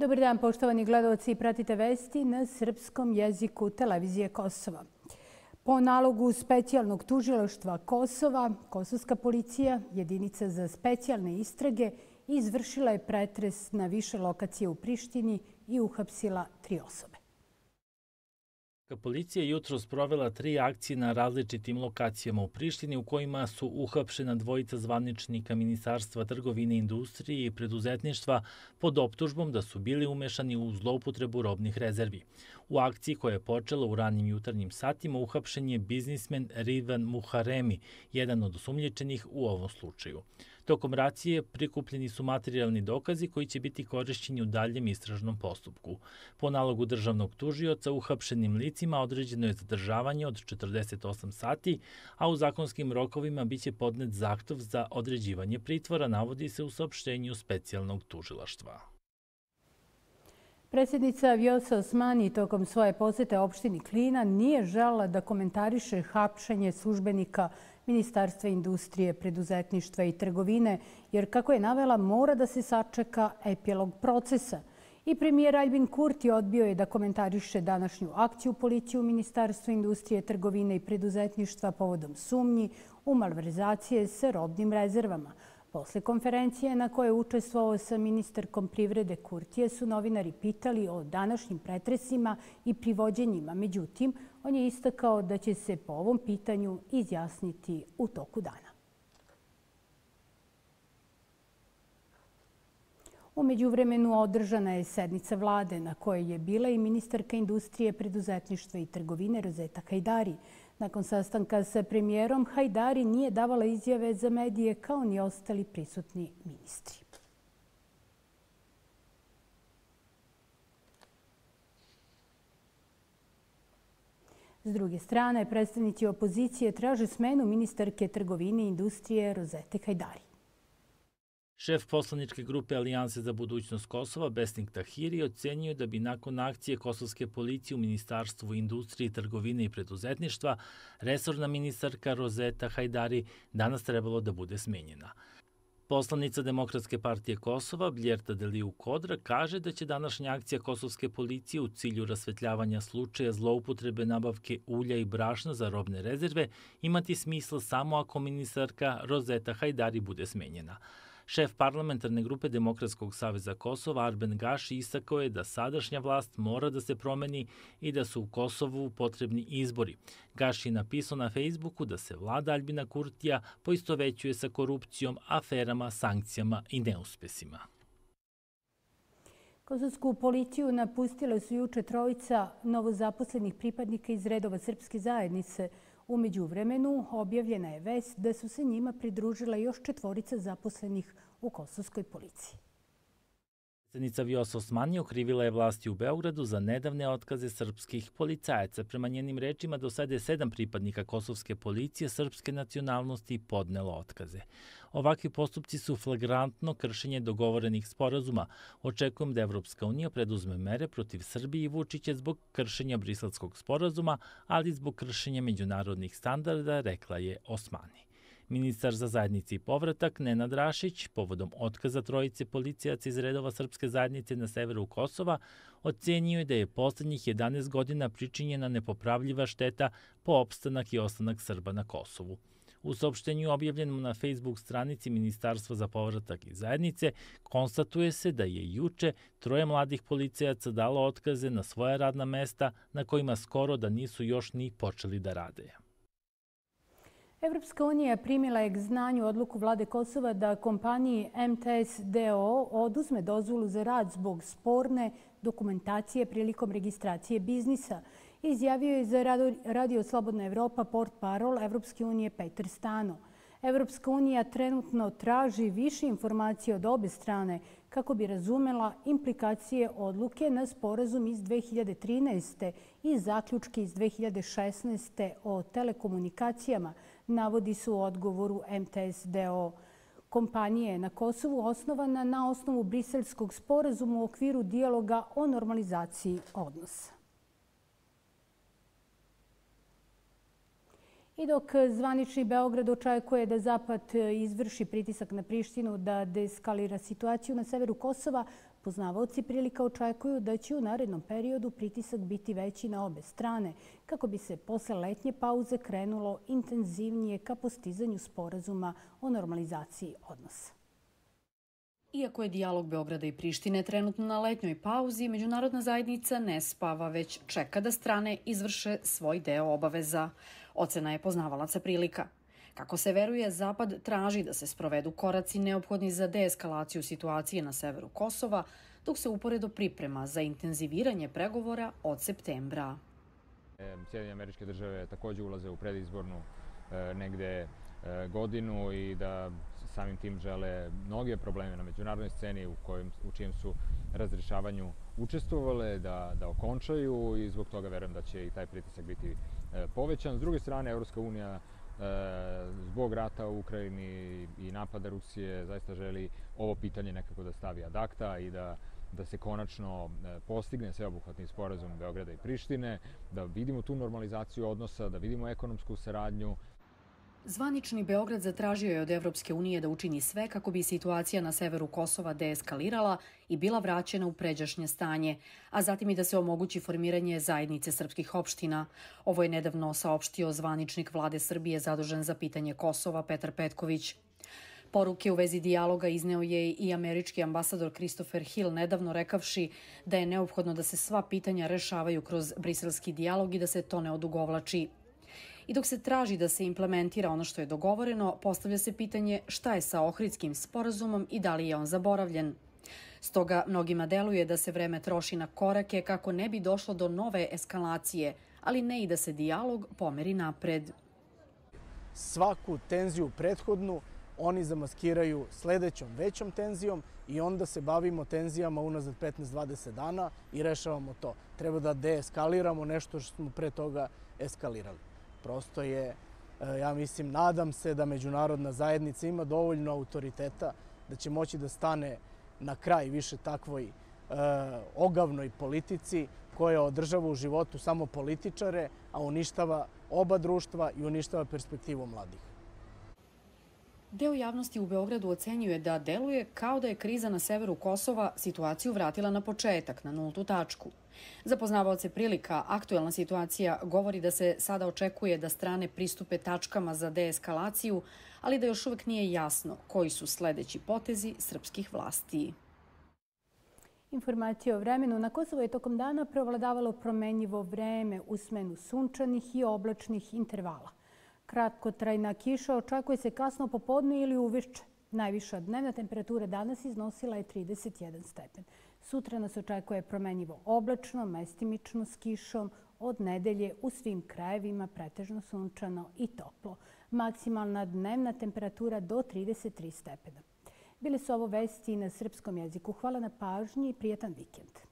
Dobar dan, poštovani gledaoci, pratite vesti na srpskom jeziku televizije Kosova. Po nalogu specijalnog tužilaštva Kosova, kosovska policija, jedinica za specijalne istrage, izvršila je pretres na više lokacije u Prištini i uhapsila 3 osobe. Policija je jutros provela 3 akcije na različitim lokacijama u Prištini u kojima su uhapšena 2 zvaničnika Ministarstva trgovine, industrije i preduzetništva pod optužbom da su bili umešani u zloupotrebu robnih rezervi. U akciji koja je počela u ranim jutarnjim satima uhapšen je biznismen Rivan Muharemi, jedan od osumnjičenih u ovom slučaju. Tokom racije prikupljeni su materijalni dokazi koji će biti korišćeni u daljem istražnom postupku. Po nalogu državnog tužioca uhapšenim licima određeno je zadržavanje od 48 sati, a u zakonskim rokovima biće podnet zahtev za određivanje pritvora, navodi se u saopštenju specijalnog tužilaštva. Predsjednica Vjosa Osmani tokom svoje posete opštini Klina nije želela da komentariše hapšenje službenika Ministarstva industrije, preduzetništva i trgovine, jer kako je navela, mora da se sačeka epilog procesa. I premijer Aljbin Kurti odbio je da komentariše današnju akciju policije u Ministarstvu industrije, trgovine i preduzetništva povodom sumnji u malverzacije sa robnim rezervama. Posle konferencije na kojoj je učestvovao sa ministarkom privrede Kurtije su novinari pitali o današnjim pretresima i privođenjima. Međutim, on je istakao da će se po ovom pitanju izjasniti u toku dana. U međuvremenu održana je sednica vlade na kojoj je bila i ministarka industrije, preduzetništva i trgovine Rozeta Hajdari. Nakon sastanka sa premijerom, Hajdari nije davala izjave za medije kao ni ostali prisutni ministri. S druge strane, predstavnici opozicije traže smenu ministarke trgovine i industrije Rozete Hajdari. Šef poslaničke grupe Alijanse za budućnost Kosova, Besnik Tahiri, ocenio da bi nakon akcije kosovske policije u Ministarstvu industrije, trgovine i preduzetništva resorna ministarka Rozeta Hajdari danas trebalo da bude smenjena. Poslanica Demokratske partije Kosova, Bljerta Deliju Kodra, kaže da će današnja akcija kosovske policije u cilju rasvetljavanja slučaja zloupotrebe nabavke ulja i brašna za robne rezerve imati smisla samo ako ministarka Rozeta Hajdari bude smenjena. Šef parlamentarne grupe Demokratskog saveza Kosova, Arben Gaši, istakao je da sadašnja vlast mora da se promeni i da su u Kosovu potrebni izbori. Gaši je napisao na Facebooku da se vlada Aljbina Kurtija poistovećuje sa korupcijom, aferama, sankcijama i neuspesima. Kosovsku policiju napustile su juče 3 novozaposlenih pripadnika iz redova srpske zajednice. U međuvremenu objavljena je vest da su se njima pridružila još 4 zaposlenih u kosovskoj policiji. Predsjednica Vjosa Osmani okrivila je vlasti u Beogradu za nedavne otkaze srpskih policajaca. Prema njenim rečima, do sada je 7 pripadnika kosovske policije srpske nacionalnosti podnelo otkaze. Ovakvi postupci su flagrantno kršenje dogovorenih sporazuma. Očekujem da Evropska unija preduzme mere protiv Srbije i Vučića zbog kršenja Briselskog sporazuma, ali i zbog kršenja međunarodnih standarda, rekla je Osmani. Ministar za zajednici i povratak Nenad Rašić, povodom otkaza 3 policijaca iz redova srpske zajednice na severu Kosova, ocenio je da je poslednjih 11 godina pričinjena nepopravljiva šteta po opstanak i ostanak Srba na Kosovu. U saopštenju objavljenom na Facebook stranici Ministarstva za povratak i zajednice konstatuje se da je juče 3 mladih policajaca dalo otkaze na svoja radna mesta na kojima skoro da nisu još ni počeli da rade. Evropska unija primila je k znanju odluku vlade Kosova da kompaniji MTS DOO oduzme dozvolu za rad zbog sporne dokumentacije prilikom registracije biznisa, izjavio je za Radio Slobodna Evropa portparol Evropske unije Peter Stano. Evropska unija trenutno traži više informacije od obe strane kako bi razumela implikacije odluke na sporazum iz 2013. i zaključke iz 2016. o telekomunikacijama, navodi se u odgovoru MTS DOO. Kompanija je na Kosovu osnovana na osnovu Briselskog sporazuma u okviru dijaloga o normalizaciji odnosa. I dok zvanični Beograd očekuje da Zapad izvrši pritisak na Prištinu da deeskalira situaciju na severu Kosova, Poznavaoci prilika očekuju da će u narednom periodu pritisak biti veći na obe strane, kako bi se posle letnje pauze krenulo intenzivnije ka postizanju sporazuma o normalizaciji odnosa. Iako je dijalog Beograda i Prištine trenutno na letnjoj pauzi, međunarodna zajednica ne spava, već čeka da strane izvrše svoj deo obaveza. Ocena je poznavalaca prilika. Kako se veruje, Zapad traži da se sprovedu koraci neophodni za deeskalaciju situacije na severu Kosova, dok se uporedo priprema za intenziviranje pregovora od septembra. Sjedinjene Američke Države takođe ulaze u predizbornu negde godinu i da samim tim žele mnoge probleme na međunarodnoj sceni u čijem su razrešavanju učestvovale da okončaju i zbog toga verujem da će i taj pritisak biti povećan. S druge strane, Evropska unija zbog rata u Ukrajini i napada Rusije zaista želi ovo pitanje nekako da stavi ad acta i da se konačno postigne sveobuhvatni sporazum Beograda i Prištine, da vidimo tu normalizaciju odnosa, da vidimo ekonomsku saradnju. Zvanični Beograd zatražio je od Evropske unije da učini sve kako bi situacija na severu Kosova deeskalirala i bila vraćena u pređašnje stanje, a zatim i da se omogući formiranje zajednice srpskih opština. Ovo je nedavno saopštio zvaničnik vlade Srbije zadužen za pitanje Kosova Petar Petković. Poruke u vezi dijaloga izneo je i američki ambasador Christopher Hill, nedavno rekavši da je neophodno da se sva pitanja rešavaju kroz briselski dijalog i da se to ne odugovlači. I dok se traži da se implementira ono što je dogovoreno, postavlja se pitanje šta je sa Ohridskim sporazumom i da li je on zaboravljen. Stoga mnogima deluje da se vreme troši na korake kako ne bi došlo do nove eskalacije, ali ne i da se dijalog pomeri napred. Svaku tenziju prethodnu oni zamaskiraju sledećom većom tenzijom i onda se bavimo tenzijama unazad 15-20 dana i rešavamo to. Treba da deeskaliramo nešto što smo pre toga eskalirali. Prosto je, ja mislim, nadam se da međunarodna zajednica ima dovoljno autoriteta da će moći da stane na kraj više takvoj ogavnoj politici koja održava u životu samo političare, a uništava oba društva i uništava perspektivu mladih. Deo javnosti u Beogradu ocenjuje da deluje kao da je kriza na severu Kosova situaciju vratila na početak, na nultu tačku. Za poznavaoce prilika, aktuelna situacija govori da se sada očekuje da strane pristupe tačkama za deeskalaciju, ali da još uvek nije jasno koji su sledeći potezi srpskih vlasti. Informacije o vremenu. Na Kosovu je tokom dana preovladavalo promenljivo vreme u smenu sunčanih i oblačnih intervala. Kratkotrajna kiša očekuje se kasno popodne ili uveče. Najviša dnevna temperatura danas iznosila je 31 stepen. Sutra nas očekuje promenljivo oblačno, mestimično s kišom. Od nedelje u svim krajevima pretežno sunčano i toplo. Maksimalna dnevna temperatura do 33 stepena. Bile su ovo vesti na srpskom jeziku. Hvala na pažnji i prijetan vikend.